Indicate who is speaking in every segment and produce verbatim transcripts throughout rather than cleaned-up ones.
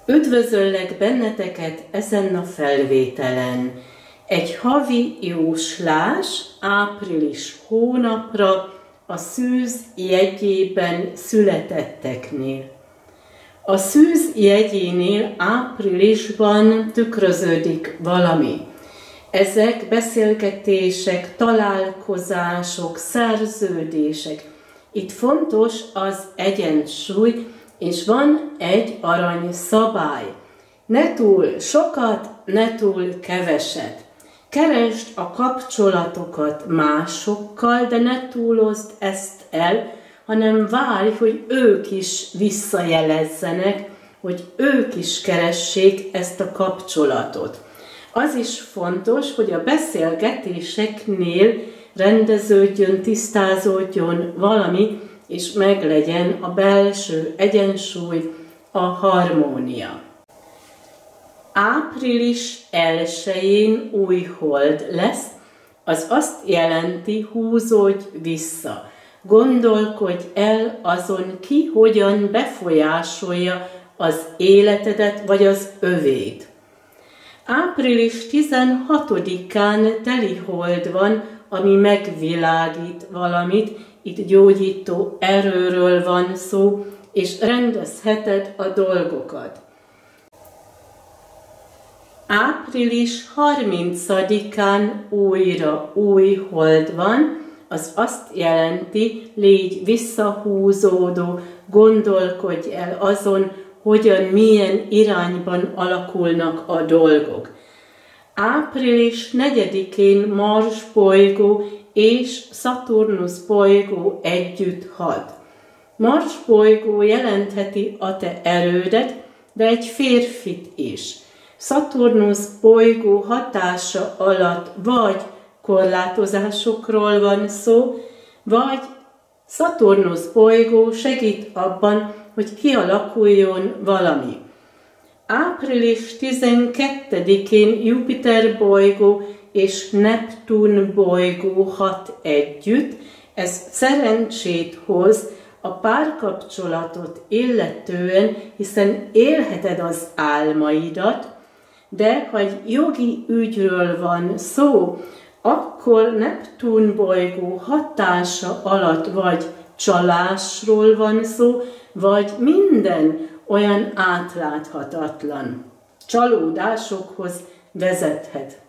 Speaker 1: Üdvözöllek benneteket ezen a felvételen. Egy havi jóslás április hónapra a szűz jegyében születetteknél. A szűz jegyénél áprilisban tükröződik valami. Ezek beszélgetések, találkozások, szerződések. Itt fontos az egyensúly, és van egy arany szabály. Ne túl sokat, ne túl keveset. Keresd a kapcsolatokat másokkal, de ne túlozd ezt el, hanem várj, hogy ők is visszajelezzenek, hogy ők is keressék ezt a kapcsolatot. Az is fontos, hogy a beszélgetéseknél rendeződjön, tisztázódjon valami, és meglegyen a belső egyensúly, a harmónia. Április elsején új hold lesz, az azt jelenti, húzódj vissza. Gondolkodj el azon, ki hogyan befolyásolja az életedet vagy az övét. Április tizenhatodikán telihold van, ami megvilágít valamit, itt gyógyító erőről van szó, és rendezheted a dolgokat. Április harmincadikán újra új hold van, az azt jelenti, légy visszahúzódó, gondolkodj el azon, hogyan, milyen irányban alakulnak a dolgok. Április negyedikén Mars bolygó és Szaturnusz bolygó együtt hat. Mars bolygó jelentheti a te erődet, de egy férfit is. Szaturnusz bolygó hatása alatt vagy korlátozásokról van szó, vagy Szaturnusz bolygó segít abban, hogy kialakuljon valami. Április tizenkettedikén Jupiter bolygó és Neptun bolygó hat együtt, ez szerencsét hoz a párkapcsolatot illetően, hiszen élheted az álmaidat, de ha egy jogi ügyről van szó, akkor Neptun bolygó hatása alatt vagy csalásról van szó, vagy minden olyan átláthatatlan csalódásokhoz vezethet.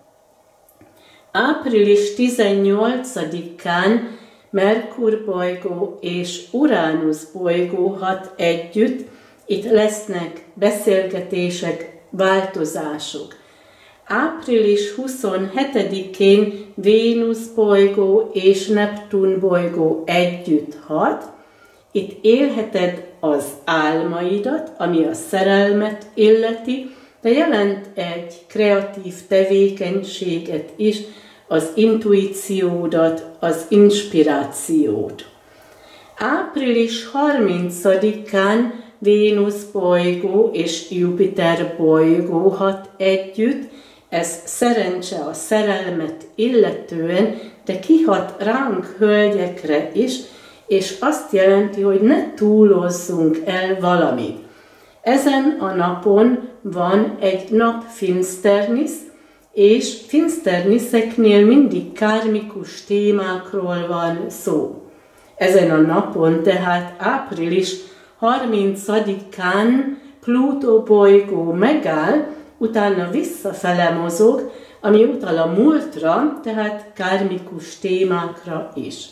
Speaker 1: Április tizennyolcadikán Merkur bolygó és Uránusz bolygó hat együtt, itt lesznek beszélgetések, változások. Április huszonhetedikén Vénusz bolygó és Neptun bolygó együtt hat, itt élheted az álmaidat, ami a szerelmet illeti, de jelent egy kreatív tevékenységet is, az intuíciódat, az inspirációt. Április harmincadikán Vénusz bolygó és Jupiter bolygó hat együtt, ez szerencse a szerelmet illetően, de kihat ránk hölgyekre is, és azt jelenti, hogy ne túlozzunk el valamit. Ezen a napon van egy napfinsternisz, és finsterniszeknél mindig kármikus témákról van szó. Ezen a napon, tehát április harmincadikán Plutó bolygó megáll, utána visszafele mozog, ami utal a múltra, tehát kármikus témákra is.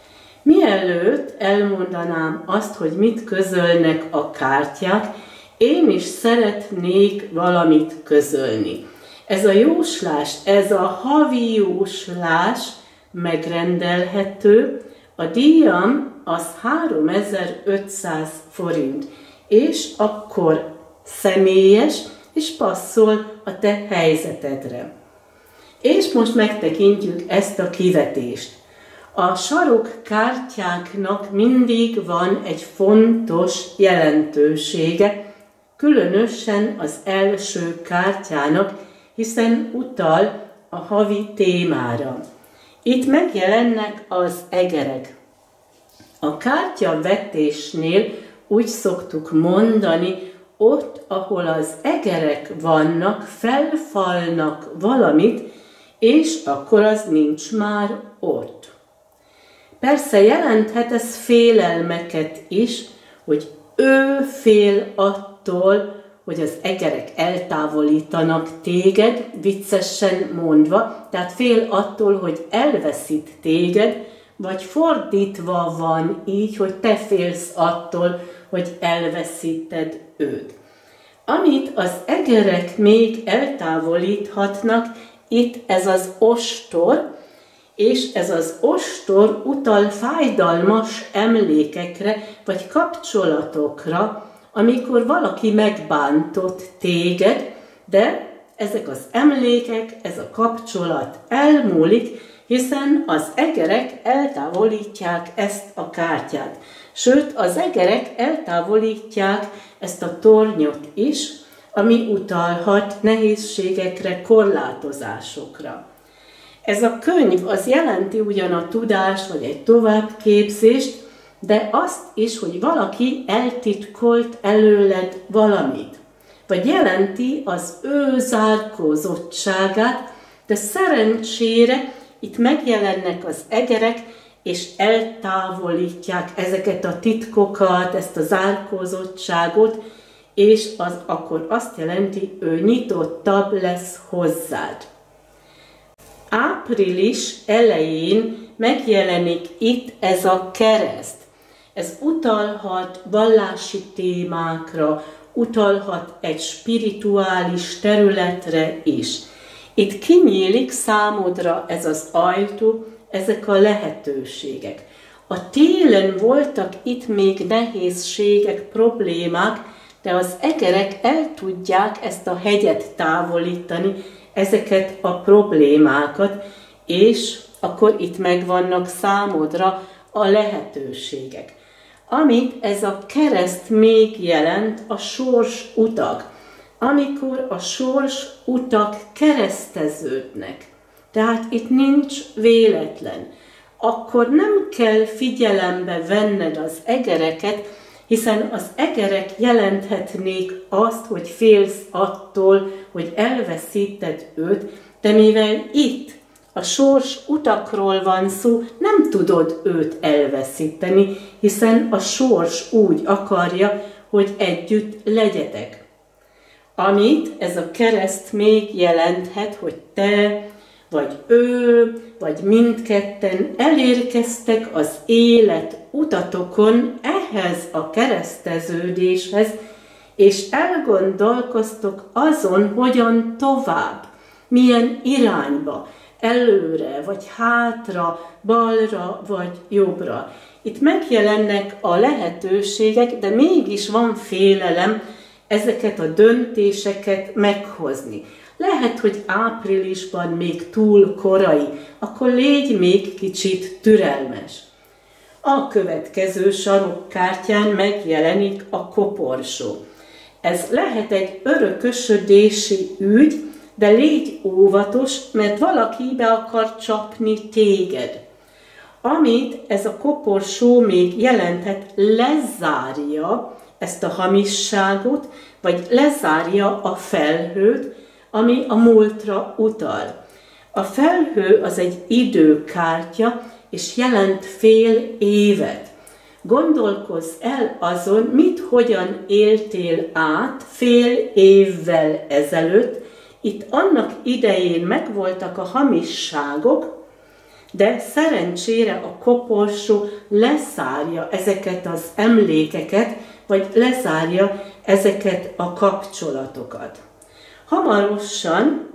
Speaker 1: Mielőtt elmondanám azt, hogy mit közölnek a kártyák, én is szeretnék valamit közölni. Ez a jóslás, ez a havi jóslás megrendelhető, a díjam az háromezer-ötszáz forint, és akkor személyes, és passzol a te helyzetedre. És most megtekintjük ezt a kivetést. A sarokkártyáknak mindig van egy fontos jelentősége, különösen az első kártyának, hiszen utal a havi témára. Itt megjelennek az egerek. A kártyavetésnél úgy szoktuk mondani, ott, ahol az egerek vannak, felfalnak valamit, és akkor az nincs már ott. Persze jelenthet ez félelmeket is, hogy ő fél attól, hogy az egerek eltávolítanak téged, viccesen mondva, tehát fél attól, hogy elveszít téged, vagy fordítva van így, hogy te félsz attól, hogy elveszíted őt. Amit az egerek még eltávolíthatnak, itt ez az ostor, és ez az ostor utal fájdalmas emlékekre, vagy kapcsolatokra, amikor valaki megbántott téged, de ezek az emlékek, ez a kapcsolat elmúlik, hiszen az egerek eltávolítják ezt a kártyát. Sőt, az egerek eltávolítják ezt a tornyot is, ami utalhat nehézségekre, korlátozásokra. Ez a könyv az jelenti ugyan a tudást, vagy egy továbbképzést, de azt is, hogy valaki eltitkolt előled valamit. Vagy jelenti az ő zárkózottságát, de szerencsére itt megjelennek az egerek, és eltávolítják ezeket a titkokat, ezt a zárkózottságot, és az akkor azt jelenti, ő nyitottabb lesz hozzád. Április elején megjelenik itt ez a kereszt. Ez utalhat vallási témákra, utalhat egy spirituális területre is. Itt kinyílik számodra ez az ajtó, ezek a lehetőségek. A télen voltak itt még nehézségek, problémák, de az egerek el tudják ezt a hegyet távolítani, ezeket a problémákat, és akkor itt megvannak számodra a lehetőségek. Amit ez a kereszt még jelent, a sors utak, amikor a sors utak kereszteződnek. Tehát itt nincs véletlen. Akkor nem kell figyelembe venned az egereket, hiszen az egerek jelenthetnék azt, hogy félsz attól, hogy elveszíted őt, de mivel itt a sors utakról van szó, nem tudod őt elveszíteni, hiszen a sors úgy akarja, hogy együtt legyetek. Amit ez a kereszt még jelenthet, hogy te, vagy ő, vagy mindketten elérkeztek az élet utatokon ehhez a kereszteződéshez, és elgondolkoztok azon, hogyan tovább, milyen irányba, előre, vagy hátra, balra, vagy jobbra. Itt megjelennek a lehetőségek, de mégis van félelem ezeket a döntéseket meghozni. Lehet, hogy áprilisban még túl korai, akkor légy még kicsit türelmes. A következő sarokkártyán megjelenik a koporsó. Ez lehet egy örökösödési ügy, de légy óvatos, mert valaki be akar csapni téged. Amit ez a koporsó még jelenthet, lezárja ezt a hamisságot, vagy lezárja a felhőt, ami a múltra utal. A felhő az egy időkártya, és jelent fél évet. Gondolkozz el azon, mit hogyan éltél át fél évvel ezelőtt. Itt annak idején megvoltak a hamisságok, de szerencsére a koporsó lezárja ezeket az emlékeket, vagy lezárja ezeket a kapcsolatokat. Hamarosan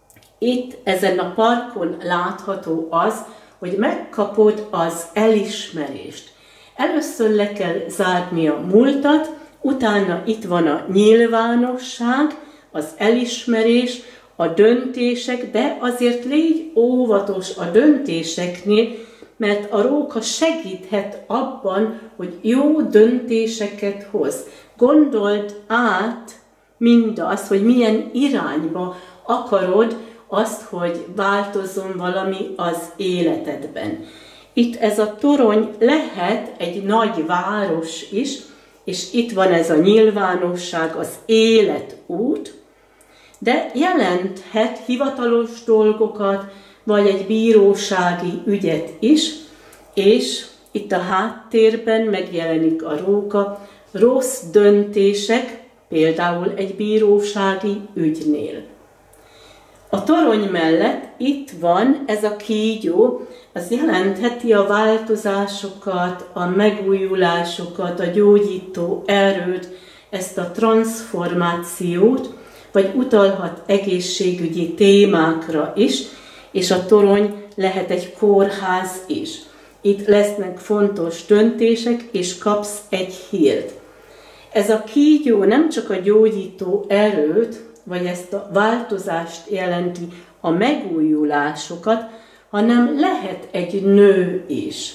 Speaker 1: itt ezen a parkon látható az, hogy megkapod az elismerést. Először le kell zárni a múltat, utána itt van a nyilvánosság, az elismerés, a döntések, de azért légy óvatos a döntéseknél, mert a róka segíthet abban, hogy jó döntéseket hoz. Gondold át mindazt, hogy milyen irányba akarod azt, hogy változzon valami az életedben. Itt ez a torony lehet egy nagy város is, és itt van ez a nyilvánosság, az életút, de jelenthet hivatalos dolgokat, vagy egy bírósági ügyet is, és itt a háttérben megjelenik a róka, rossz döntések, például egy bírósági ügynél. A torony mellett itt van ez a kígyó, az jelentheti a változásokat, a megújulásokat, a gyógyító erőt, ezt a transformációt, vagy utalhat egészségügyi témákra is, és a torony lehet egy kórház is. Itt lesznek fontos döntések, és kapsz egy hírt. Ez a kígyó nem csak a gyógyító erőt, vagy ezt a változást jelenti, a megújulásokat, hanem lehet egy nő is.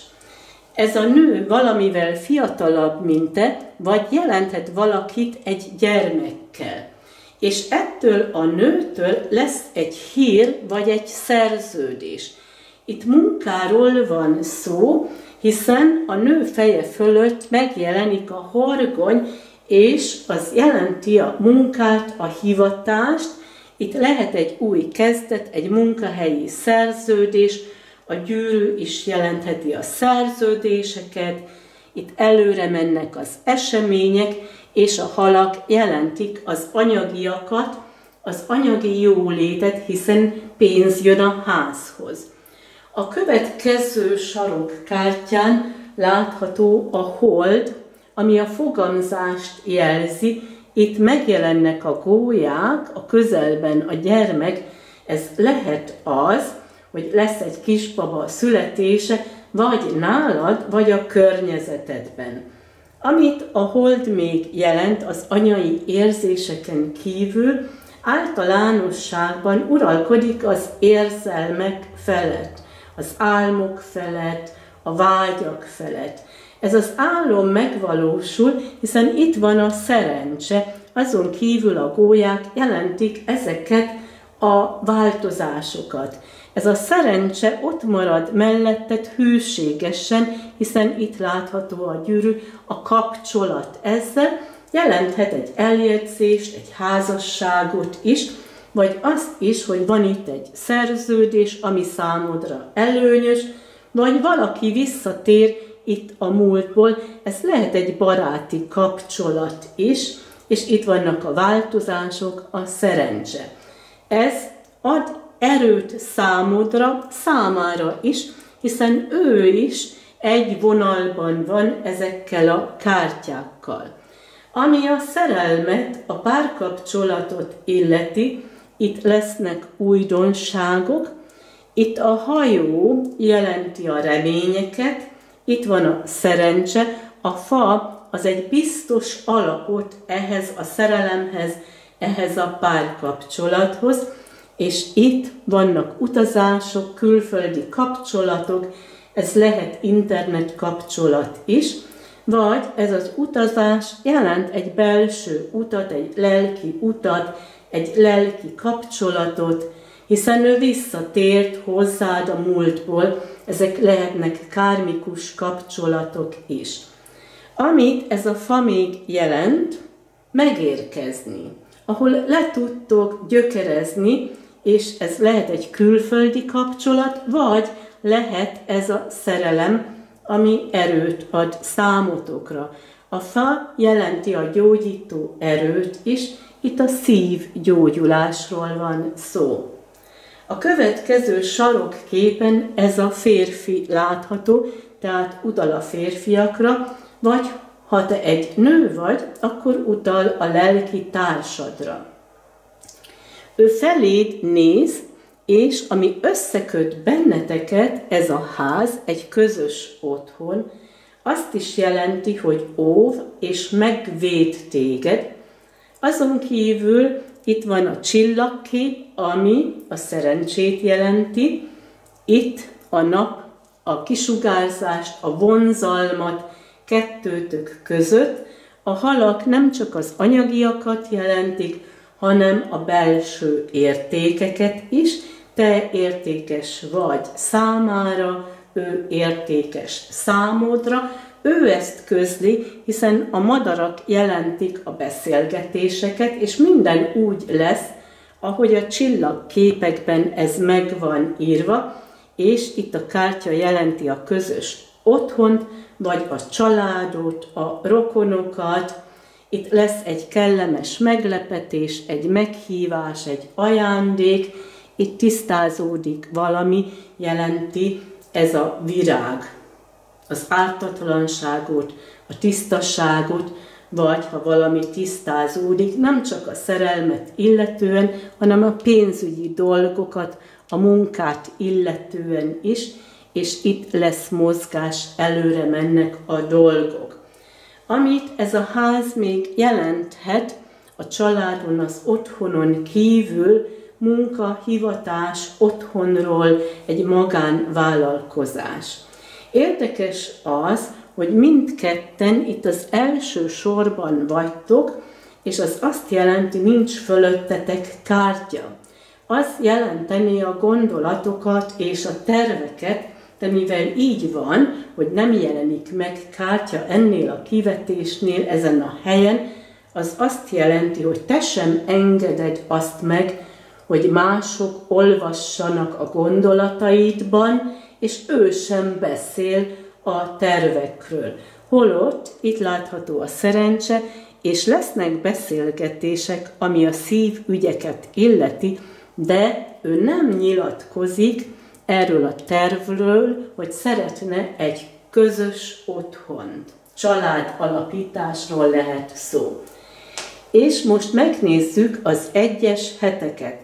Speaker 1: Ez a nő valamivel fiatalabb, mint te, vagy jelenthet valakit egy gyermekkel. És ettől a nőtől lesz egy hír, vagy egy szerződés. Itt munkáról van szó, hiszen a nő feje fölött megjelenik a horgony, és az jelenti a munkát, a hivatást. Itt lehet egy új kezdet, egy munkahelyi szerződés, a gyűrű is jelentheti a szerződéseket, itt előre mennek az események, és a halak jelentik az anyagiakat, az anyagi jólétet, hiszen pénz jön a házhoz. A következő sarokkártyán látható a hold, ami a fogamzást jelzi. Itt megjelennek a gólyák, a közelben a gyermek, ez lehet az, hogy lesz egy kisbaba születése, vagy nálad, vagy a környezetedben. Amit a hold még jelent az anyai érzéseken kívül, általánosságban uralkodik az érzelmek felett, az álmok felett, a vágyak felett. Ez az álom megvalósul, hiszen itt van a szerencse, azon kívül a gólyák jelentik ezeket a változásokat. Ez a szerencse ott marad melletted hűségesen, hiszen itt látható a gyűrű, a kapcsolat ezzel, jelenthet egy eljegyzést, egy házasságot is, vagy azt is, hogy van itt egy szerződés, ami számodra előnyös, vagy valaki visszatér itt a múltból, ez lehet egy baráti kapcsolat is, és itt vannak a változások, a szerencse. Ez ad erőt számodra, számára is, hiszen ő is egy vonalban van ezekkel a kártyákkal. Ami a szerelmet, a párkapcsolatot illeti, itt lesznek újdonságok, itt a hajó jelenti a reményeket, itt van a szerencse, a fa az egy biztos alapot ehhez a szerelemhez, ehhez a párkapcsolathoz, és itt vannak utazások, külföldi kapcsolatok, ez lehet internet kapcsolat is, vagy ez az utazás jelent egy belső utat, egy lelki utat, egy lelki kapcsolatot, hiszen ő visszatért hozzád a múltból, ezek lehetnek kármikus kapcsolatok is. Amit ez a fa még jelent, megérkezni, ahol le tudtok gyökerezni, és ez lehet egy külföldi kapcsolat, vagy lehet ez a szerelem, ami erőt ad számotokra. A fa jelenti a gyógyító erőt is, itt a szív gyógyulásról van szó. A következő sarokképen ez a férfi látható, tehát utal a férfiakra, vagy ha te egy nő vagy, akkor utal a lelki társadra. Ő feléd néz, és ami összeköt benneteket, ez a ház, egy közös otthon, azt is jelenti, hogy óv és megvéd téged. Azon kívül itt van a csillagkép, ami a szerencsét jelenti. Itt a nap, a kisugárzást, a vonzalmat kettőtök között. A halak nem csak az anyagiakat jelentik, hanem a belső értékeket is. Te értékes vagy számára, ő értékes számodra, ő ezt közli, hiszen a madarak jelentik a beszélgetéseket, és minden úgy lesz, ahogy a csillagképekben ez meg van írva, és itt a kártya jelenti a közös otthont, vagy a családot, a rokonokat. Itt lesz egy kellemes meglepetés, egy meghívás, egy ajándék, itt tisztázódik valami, jelenti ez a virág. Az ártatlanságot, a tisztaságot, vagy ha valami tisztázódik, nem csak a szerelmet illetően, hanem a pénzügyi dolgokat, a munkát illetően is, és itt lesz mozgás, előre mennek a dolgok. Amit ez a ház még jelenthet, a családon, az otthonon kívül, munka, hivatás, otthonról egy magánvállalkozás. Érdekes az, hogy mindketten itt az első sorban vagytok, és az azt jelenti, nincs fölöttetek kártya. Az jelenteni a gondolatokat és a terveket, de mivel így van, hogy nem jelenik meg kártya ennél a kivetésnél, ezen a helyen, az azt jelenti, hogy te sem engeded azt meg, hogy mások olvassanak a gondolataidban, és ő sem beszél a tervekről. Holott itt látható a szerencse, és lesznek beszélgetések, ami a szívügyeket illeti, de ő nem nyilatkozik erről a tervről, hogy szeretne egy közös otthont. Család alapításról lehet szó. És most megnézzük az egyes heteket.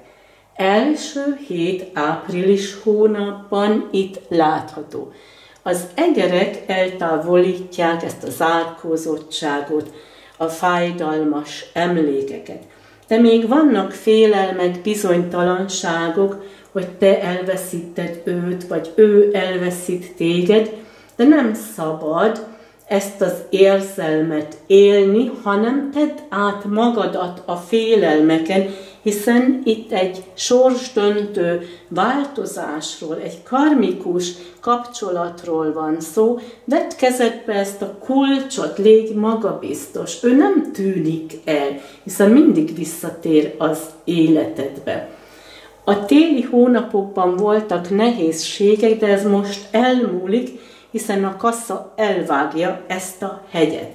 Speaker 1: Első hét április hónapban itt látható. Az egerek eltávolítják ezt a zárkózottságot, a fájdalmas emlékeket. De még vannak félelmek, bizonytalanságok, hogy te elveszíted őt, vagy ő elveszít téged, de nem szabad ezt az érzelmet élni, hanem tedd át magadat a félelmeken, hiszen itt egy sorsdöntő változásról, egy karmikus kapcsolatról van szó. Vedd kezedbe ezt a kulcsot, légy magabiztos. Ő nem tűnik el, hiszen mindig visszatér az életedbe. A téli hónapokban voltak nehézségek, de ez most elmúlik, hiszen a kassa elvágja ezt a hegyet.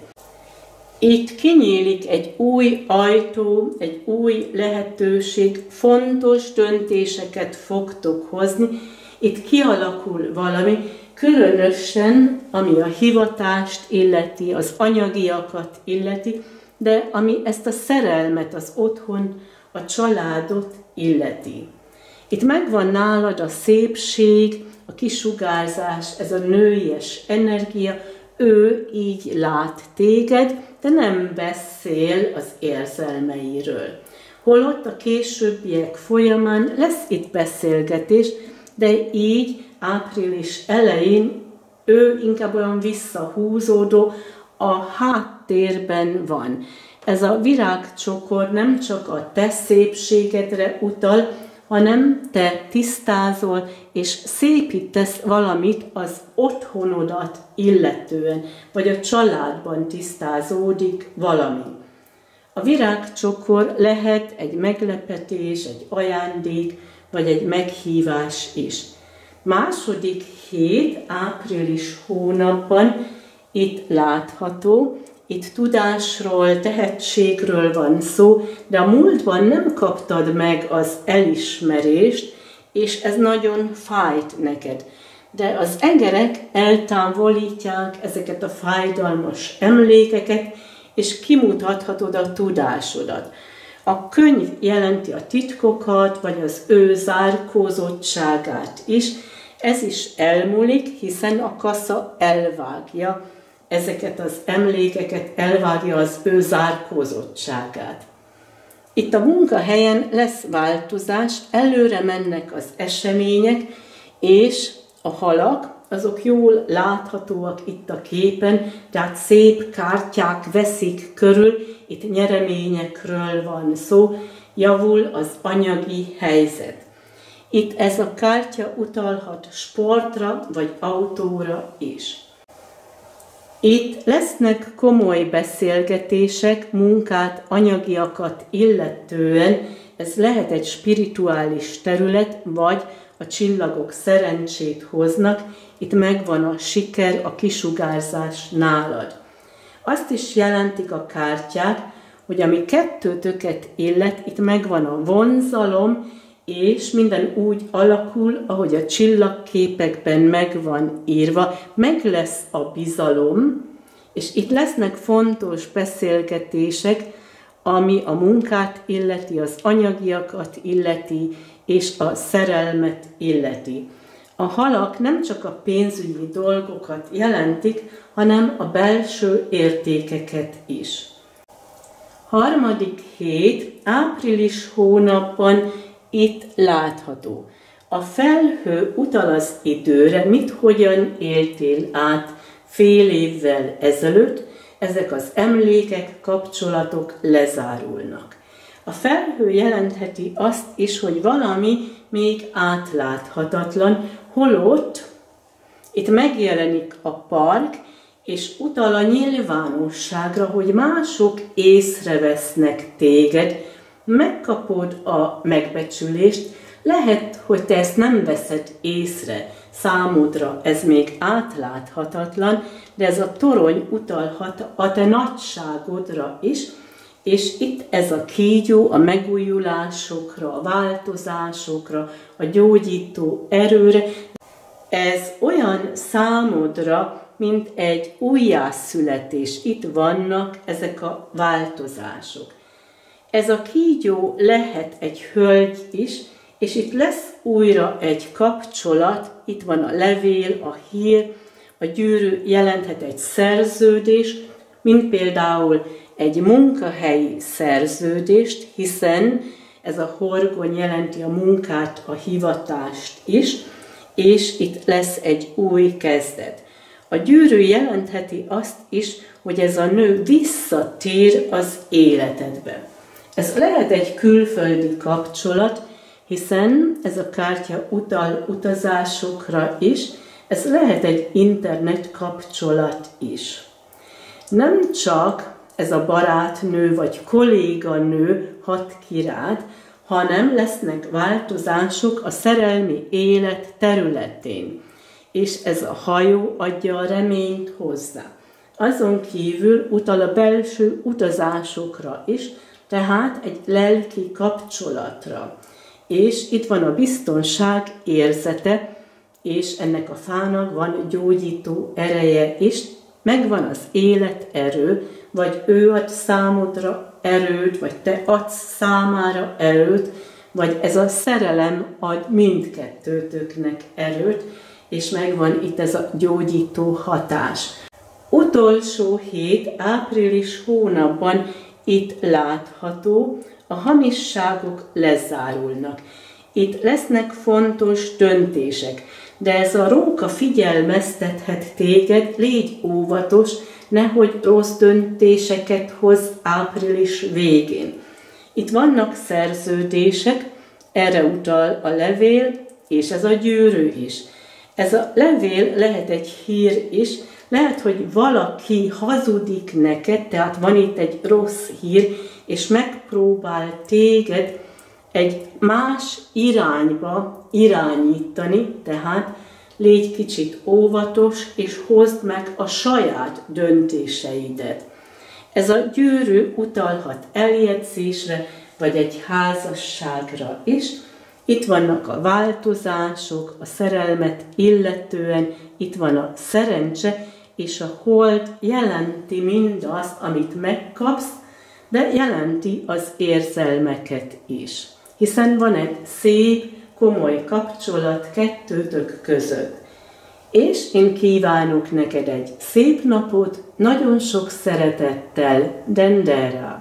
Speaker 1: Itt kinyílik egy új ajtó, egy új lehetőség, fontos döntéseket fogtok hozni. Itt kialakul valami, különösen ami a hivatást illeti, az anyagiakat illeti, de ami ezt a szerelmet, az otthon, a családot illeti. Itt megvan nálad a szépség, a kisugárzás, ez a nőies energia, ő így lát téged, de nem beszél az érzelmeiről. Holott a későbbiek folyamán lesz itt beszélgetés, de így április elején ő inkább olyan visszahúzódó, a háttérben van. Ez a virágcsokor nem csak a te szépségedre utal, hanem te tisztázol és szépítesz valamit az otthonodat illetően, vagy a családban tisztázódik valami. A virágcsokor lehet egy meglepetés, egy ajándék, vagy egy meghívás is. Második hét, április hónapban itt látható, itt tudásról, tehetségről van szó, de a múltban nem kaptad meg az elismerést, és ez nagyon fájt neked. De az egerek eltávolítják ezeket a fájdalmas emlékeket, és kimutathatod a tudásodat. A könyv jelenti a titkokat, vagy az ő zárkózottságát is. Ez is elmúlik, hiszen a kassa elvágja ezeket az emlékeket, elvágja az ő zárkózottságát. Itt a munkahelyen lesz változás, előre mennek az események, és a halak, azok jól láthatóak itt a képen, tehát szép kártyák veszik körül, itt nyereményekről van szó, javul az anyagi helyzet. Itt ez a kártya utalhat sportra vagy autóra is. Itt lesznek komoly beszélgetések, munkát, anyagiakat illetően, ez lehet egy spirituális terület, vagy a csillagok szerencsét hoznak, itt megvan a siker, a kisugárzás nálad. Azt is jelentik a kártyák, hogy ami kettőtöket illet, itt megvan a vonzalom, és minden úgy alakul, ahogy a csillagképekben meg van írva, meg lesz a bizalom, és itt lesznek fontos beszélgetések, ami a munkát illeti, az anyagiakat illeti, és a szerelmet illeti. A halak nem csak a pénzügyi dolgokat jelentik, hanem a belső értékeket is. Harmadik hét, április hónapban itt látható. A felhő utal az időre, mit hogyan éltél át fél évvel ezelőtt, ezek az emlékek, kapcsolatok lezárulnak. A felhő jelentheti azt is, hogy valami még átláthatatlan, holott itt megjelenik a park, és utal a nyilvánosságra, hogy mások észrevesznek téged, megkapod a megbecsülést, lehet, hogy te ezt nem veszed észre, számodra ez még átláthatatlan, de ez a torony utalhat a te nagyságodra is, és itt ez a kígyó a megújulásokra, a változásokra, a gyógyító erőre, ez olyan számodra, mint egy újjászületés. Itt vannak ezek a változások. Ez a kígyó lehet egy hölgy is, és itt lesz újra egy kapcsolat, itt van a levél, a hír, a gyűrű jelenthet egy szerződés, mint például egy munkahelyi szerződést, hiszen ez a horgony jelenti a munkát, a hivatást is, és itt lesz egy új kezdet. A gyűrű jelentheti azt is, hogy ez a nő visszatér az életedbe. Ez lehet egy külföldi kapcsolat, hiszen ez a kártya utal utazásokra is, ez lehet egy internet kapcsolat is. Nem csak ez a barátnő vagy kolléganő hat ki rád, hanem lesznek változások a szerelmi élet területén, és ez a hajó adja a reményt hozzá. Azon kívül utal a belső utazásokra is, tehát egy lelki kapcsolatra. És itt van a biztonság érzete, és ennek a fának van gyógyító ereje is, megvan az életerő, vagy ő ad számodra erőt, vagy te adsz számára erőt, vagy ez a szerelem ad mindkettőtöknek erőt, és megvan itt ez a gyógyító hatás. Utolsó hét, április hónapban itt látható, a hamisságok lezárulnak. Itt lesznek fontos döntések, de ez a róka figyelmeztethet téged, légy óvatos, nehogy rossz döntéseket hoz április végén. Itt vannak szerződések, erre utal a levél, és ez a gyűrű is. Ez a levél lehet egy hír is, lehet, hogy valaki hazudik neked, tehát van itt egy rossz hír, és megpróbál téged egy más irányba irányítani, tehát légy kicsit óvatos, és hozd meg a saját döntéseidet. Ez a gyűrű utalhat eljegyzésre, vagy egy házasságra is. Itt vannak a változások, a szerelmet illetően, itt van a szerencse, és a hold jelenti mindazt, amit megkapsz, de jelenti az érzelmeket is. Hiszen van egy szép, komoly kapcsolat kettőtök között. És én kívánok neked egy szép napot, nagyon sok szeretettel, Dendera.